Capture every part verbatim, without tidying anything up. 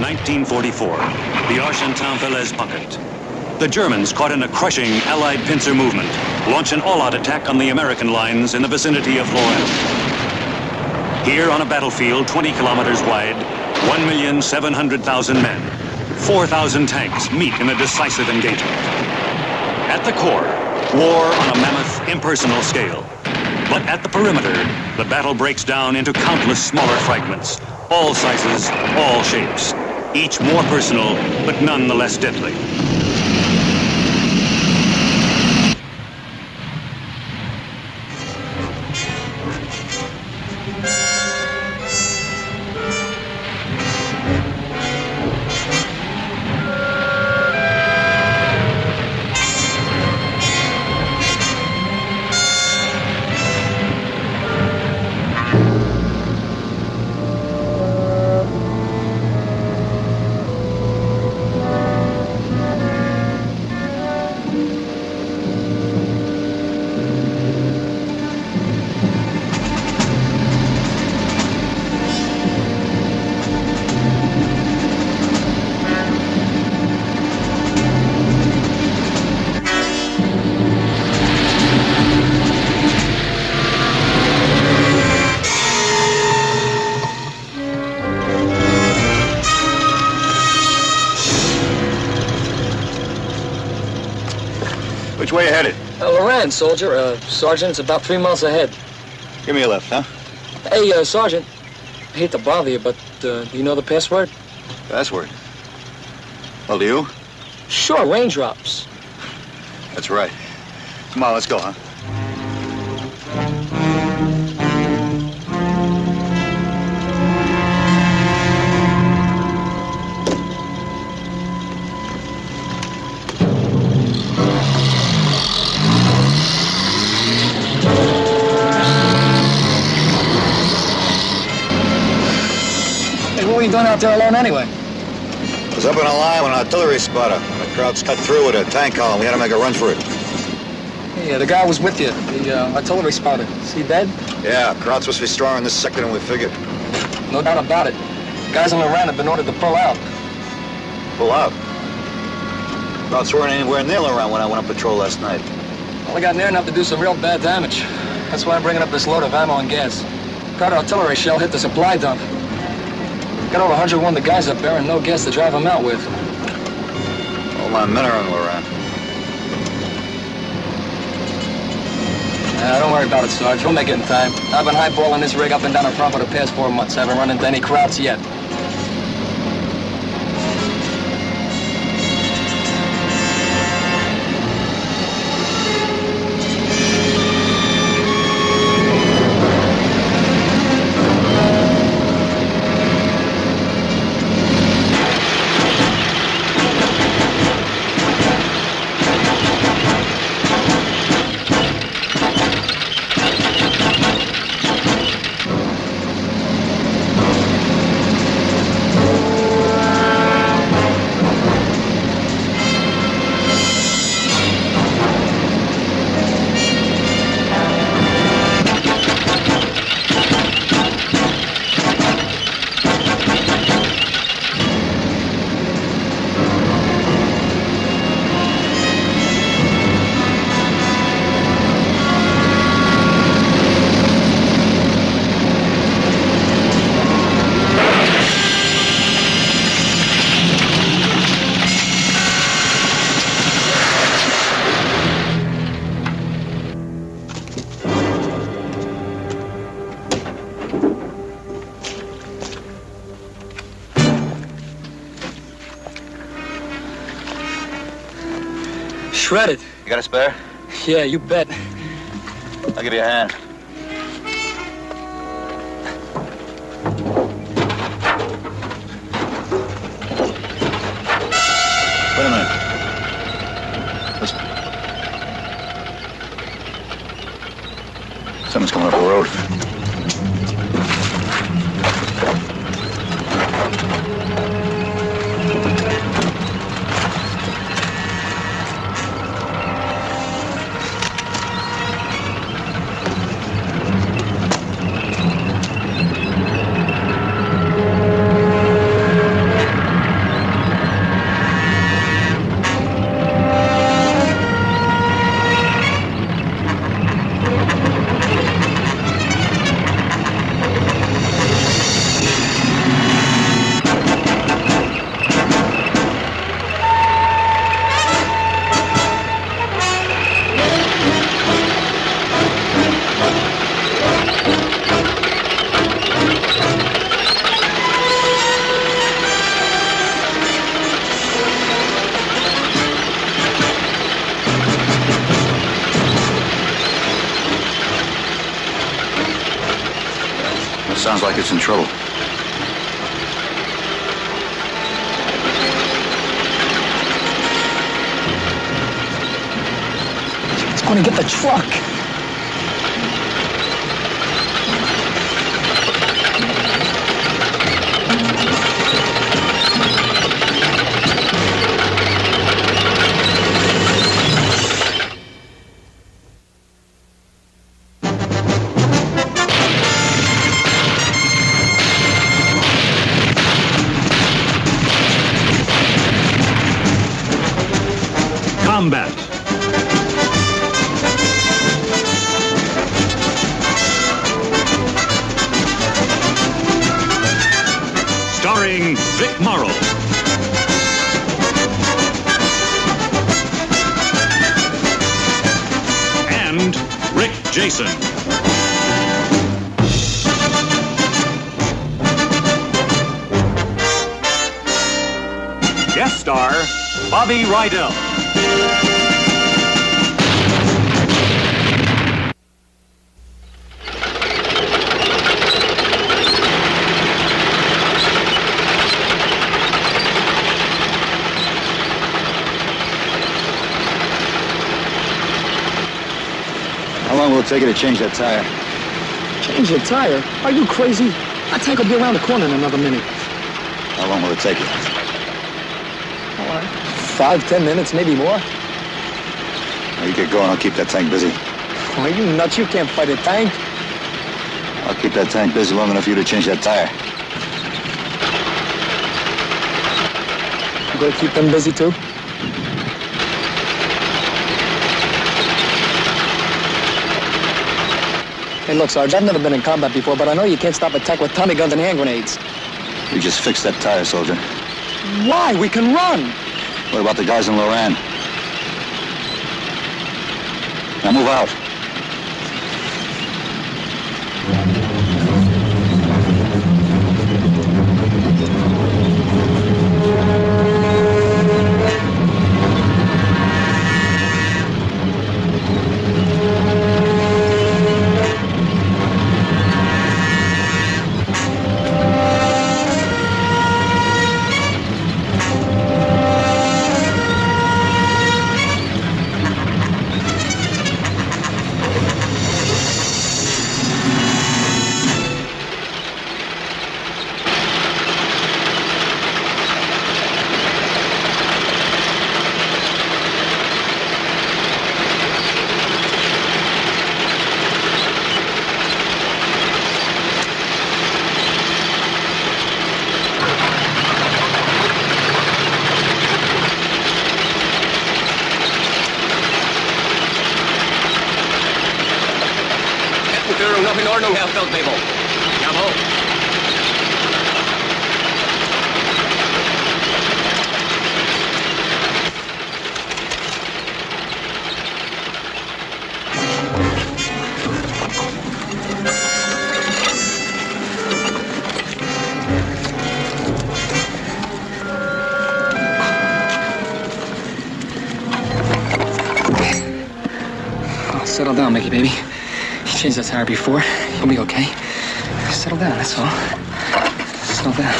nineteen forty-four, the Argentan-Falaise pocket. The Germans, caught in a crushing Allied pincer movement, launch an all-out attack on the American lines in the vicinity of Florence. Here on a battlefield twenty kilometers wide, one million seven hundred thousand men, four thousand tanks meet in a decisive engagement. At the core, war on a mammoth, impersonal scale. But at the perimeter, the battle breaks down into countless smaller fragments, all sizes, all shapes, each more personal, but none the less deadly. Which way you headed? Uh, Loran, soldier. Uh, Sergeant, it's about three miles ahead. Give me a lift, huh? Hey, uh, Sergeant. I hate to bother you, but uh, do you know the password? Password? Well, do you? Sure, raindrops. That's right. Come on, let's go, huh? What were you doing out there alone anyway? I was up in a line with an artillery spotter. The crowd's cut through with a tank column. We had to make a run for it. Yeah, the guy was with you, the uh, artillery spotter. Is he dead? Yeah, crowd's supposed to be stronger in this sector than we figured. No doubt about it. Guys on the run have been ordered to pull out. Pull out? Crowds weren't anywhere near around when I went on patrol last night. Well, I got near enough to do some real bad damage. That's why I'm bringing up this load of ammo and gas. Crowd artillery shell hit the supply dump. Got over one hundred one the guys up there and no gas to drive them out with. All my men are on Loran. Uh, don't worry about it, Sarge. We'll make it in time. I've been highballing this rig up and down the front for the past four months. Haven't run into any crowds yet. Shredded. You got a spare? Yeah, you bet. I'll give you a hand. Wait a minute. Listen. Someone's coming up the road. Sounds like it's in trouble. It's going to get the truck. Combat. Starring Vic Morrow. And Rick Jason. Guest star, Bobby Rydell. How long will it take you to change that tire? Change your tire? Are you crazy? That tank will be around the corner in another minute. How long will it take you? Five, ten minutes, maybe more. Now you get going, I'll keep that tank busy. Are you nuts? You can't fight a tank. I'll keep that tank busy long enough for you to change that tire. You gonna keep them busy too? Hey, look, Sarge, I've never been in combat before, but I know you can't stop a tank with Tommy guns and hand grenades. You just fix that tire, soldier. Why? We can run! What about the guys in Loran? Now move out. Noch in Ordnung, Herr Feldwebel. Jawohl. Oh, settle down, Mickey, baby. Changed that tire before. You'll be okay. Settle down, that's all. Settle down.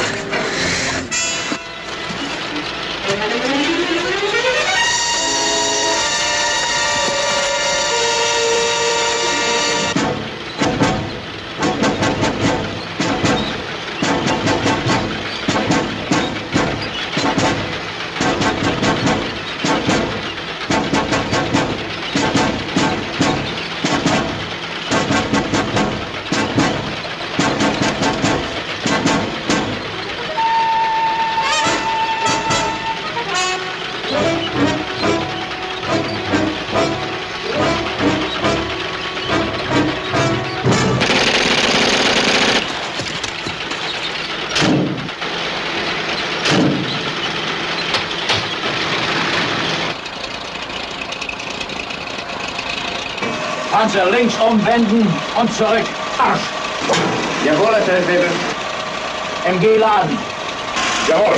Panzer links umwenden und zurück. Arsch! Jawohl, Herr Feldwebel. M G laden. Jawohl.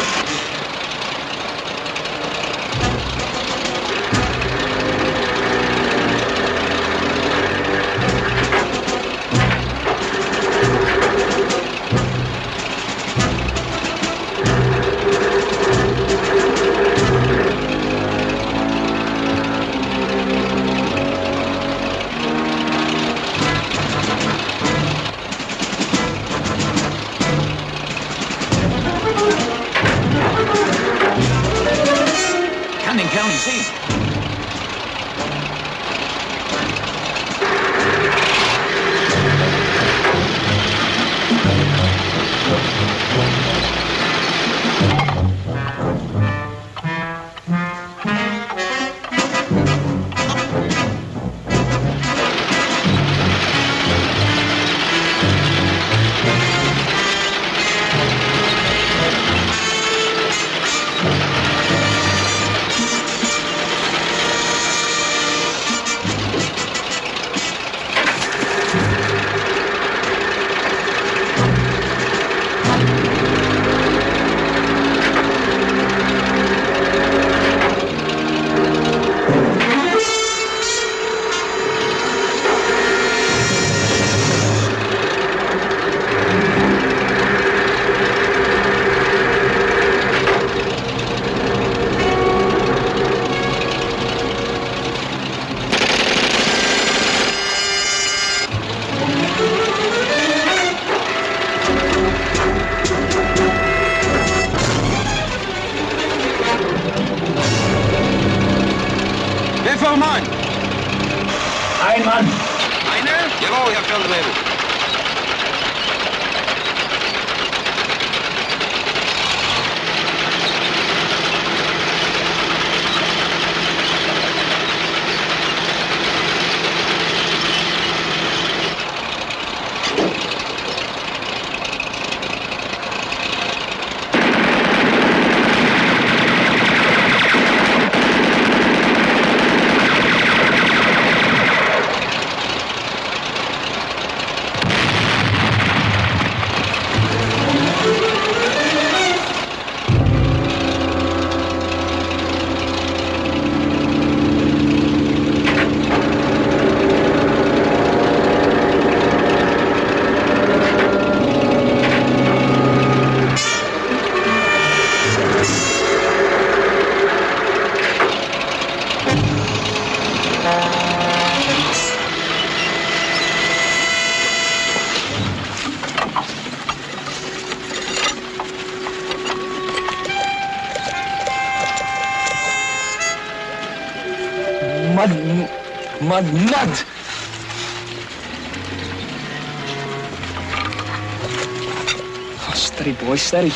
Easy, easy. Ein Mann. Einer? Jawohl, Herr Feldwebel. Mud, mud, mud! Oh, steady, boy, steady.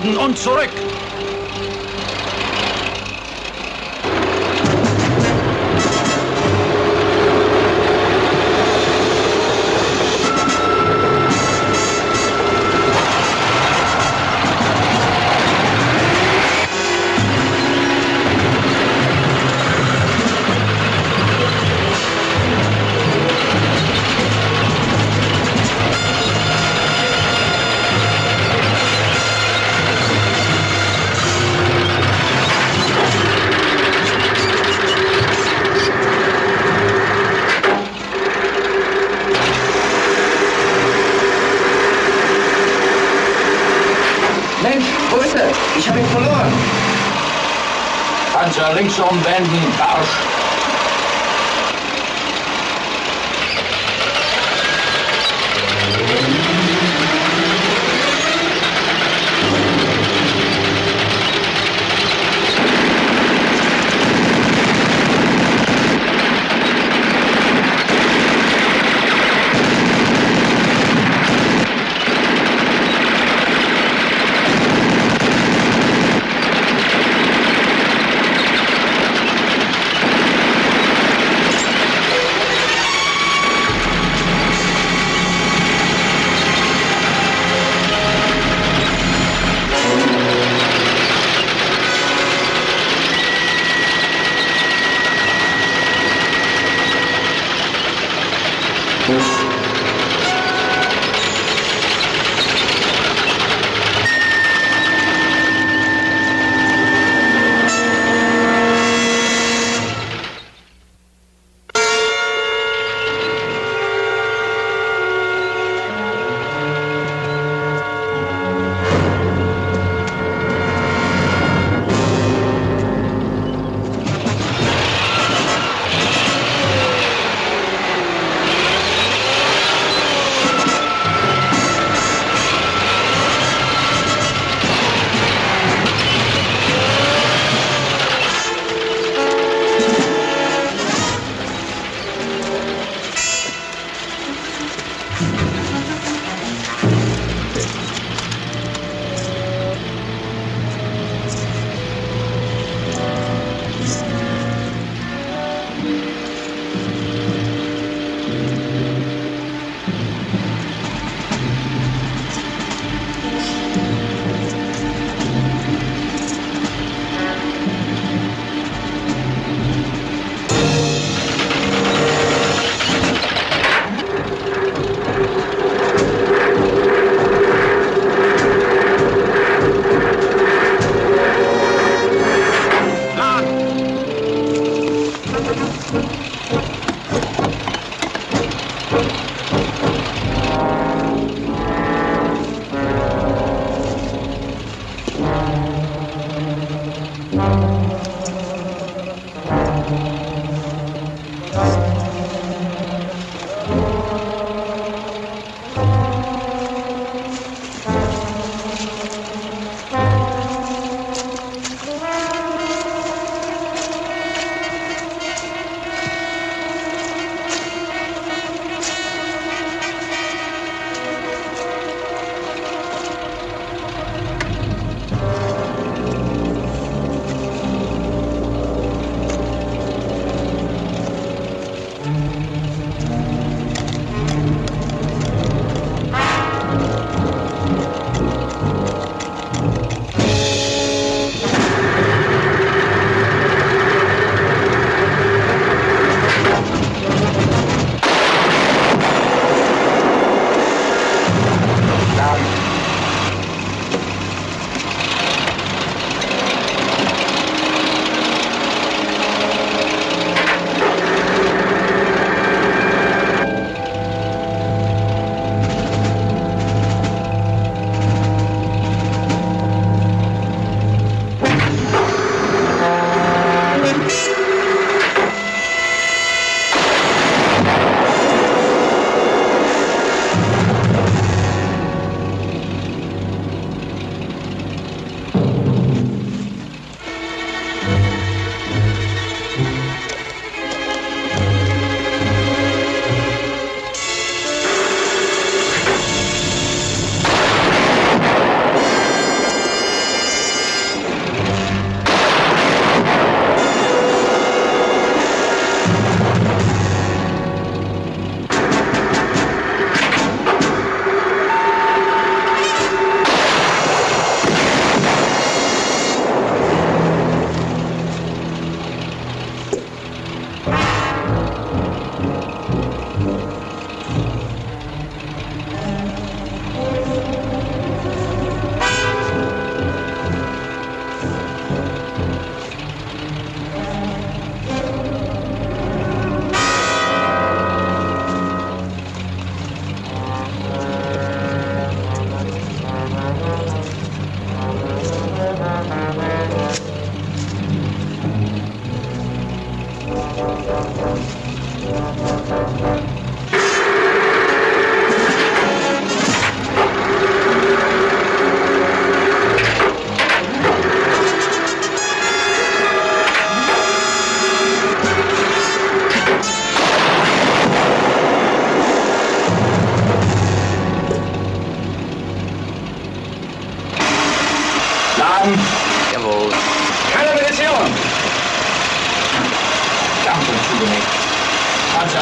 wenden und zurück. Ich habe ihn verloren. Panzer links umwenden, Arsch.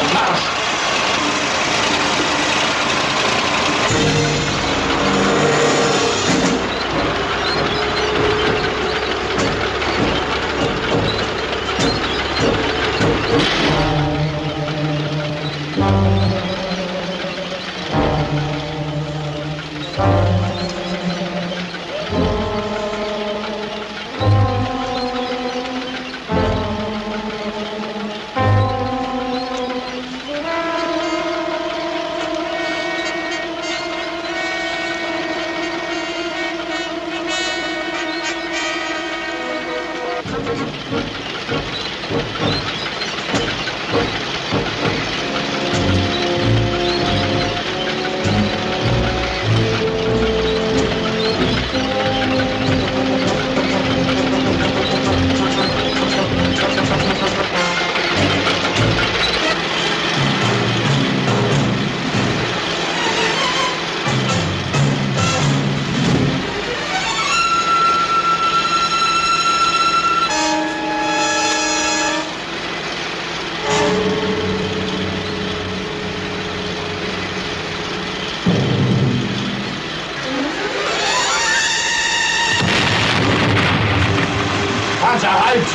Marsch! Halt!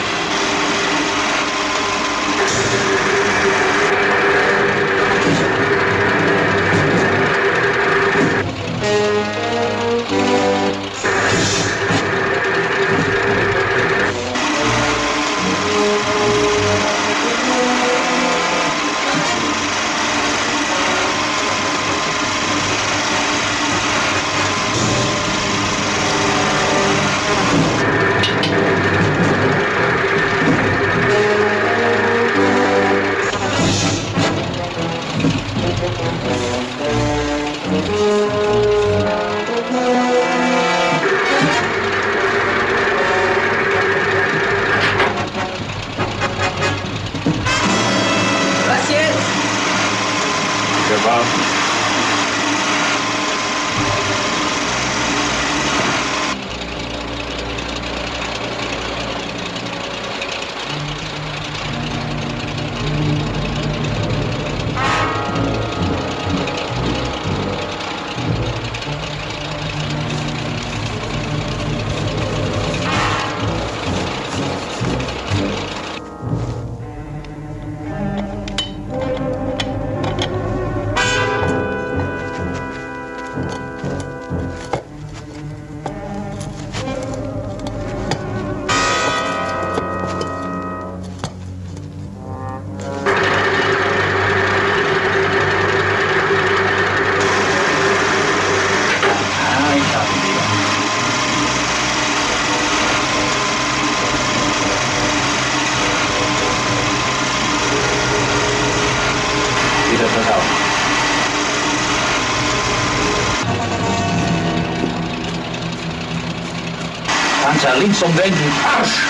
Panzer links umwenden, Arsch!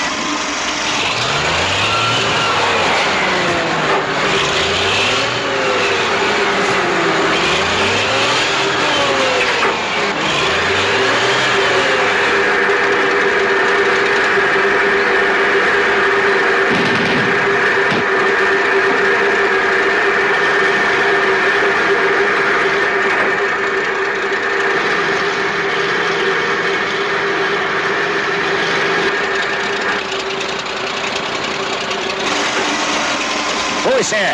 Wo ist er?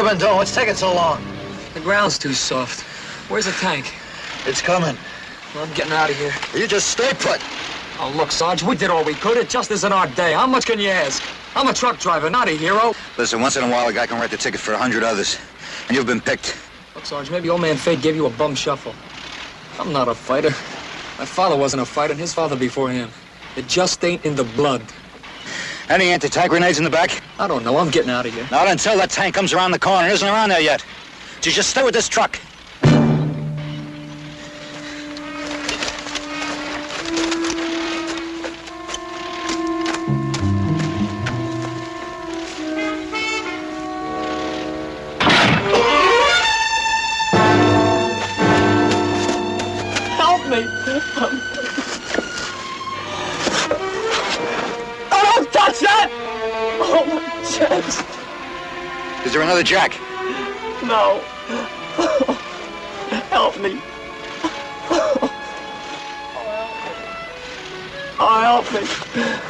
you been doing? What's taking so long? The ground's too soft. Where's the tank? It's coming. Well, I'm getting out of here. You just stay put. Oh, look, Sarge, we did all we could. It just isn't our day. How much can you ask? I'm a truck driver, not a hero. Listen, once in a while, a guy can write the ticket for a hundred others. And you've been picked. Look, Sarge, maybe old man Fate gave you a bum shuffle. I'm not a fighter. My father wasn't a fighter, and his father before him. It just ain't in the blood. Any anti-tank grenades in the back? I don't know. I'm getting out of here. Not until that tank comes around the corner. It isn't around there yet. So you just stay with this truck. Help me! Oh, don't touch that! Oh, my chest. Is there another jack? No. Help me. Oh, help me.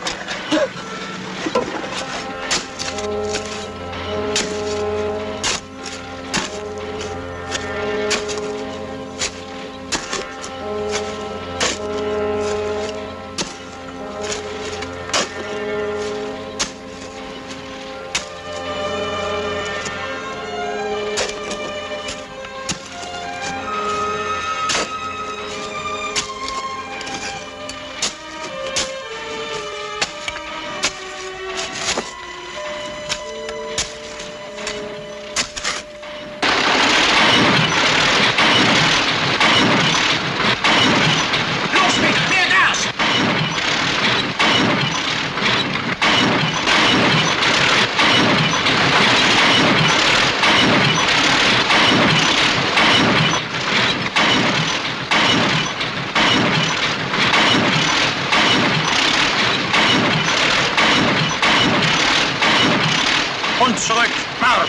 Und zurück, Marsch!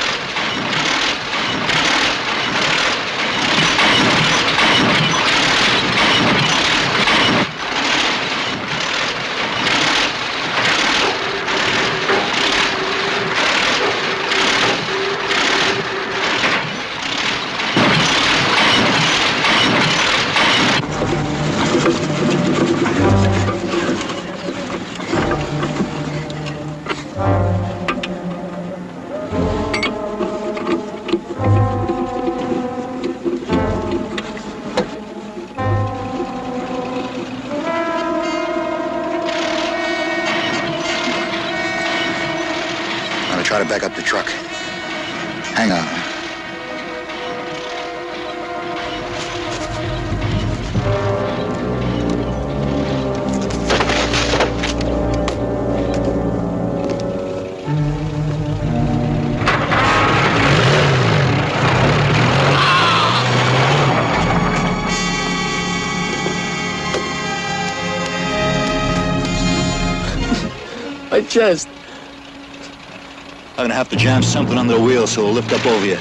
Try to back up the truck. Hang on. My chest. I'm gonna have to jam something under the wheel so it'll lift up over you.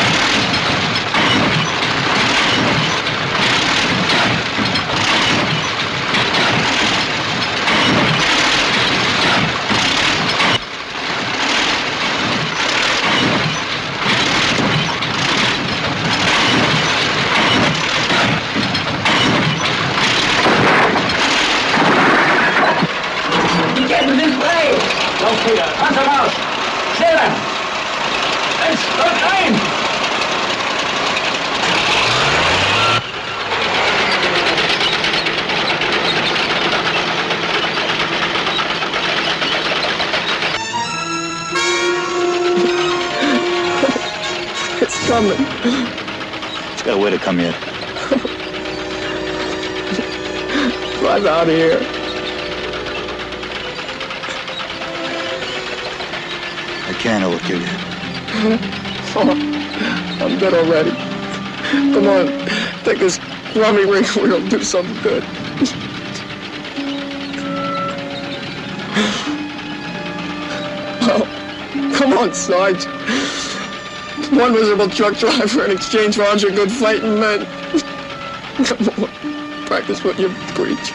You get in this way! Don't Peter, pass him out! Seven! It's nine! It's coming. It's got a way to come yet. Drive out of here. I can't, I will kill you. Oh, I'm dead already. Come on, take this crummy ring and we'll do something good. Oh, come on, Sarge. One miserable truck driver in exchange for a hundred good fighting men. Come on, practice what you preach.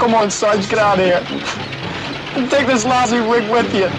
Come on, Sarge, get out of here. And take this lousy rig with you.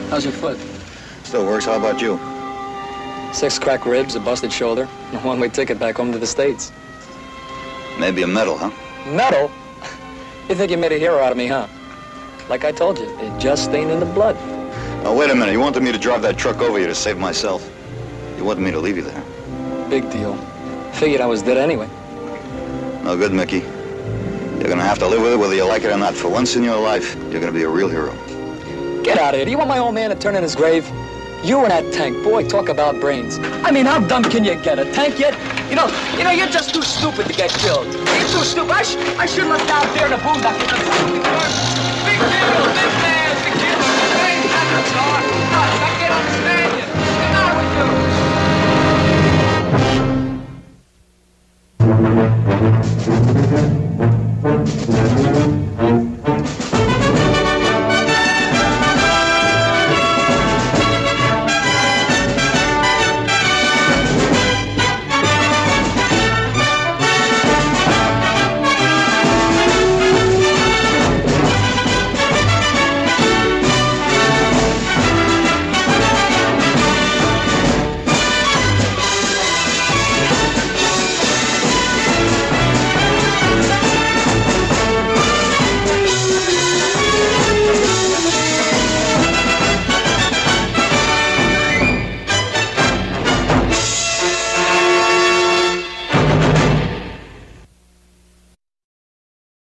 How's your foot? Still works. How about you? Six cracked ribs, a busted shoulder, and a one-way ticket back home to the States. Maybe a medal, huh? Medal? You think you made a hero out of me, huh? Like I told you, it just ain't in the blood. Now, wait a minute. You wanted me to drive that truck over you to save myself. You wanted me to leave you there. Big deal. Figured I was dead anyway. No good, Mickey. You're gonna have to live with it whether you like it or not. For once in your life, you're gonna be a real hero. Get out of here. Do you want my old man to turn in his grave? You and that tank, boy, talk about brains. I mean, how dumb can you get? A tank yet? You know, you know, you're just too stupid to get killed. You're too stupid. I, sh I should have left out there in the boondocks. Big deal, big deal.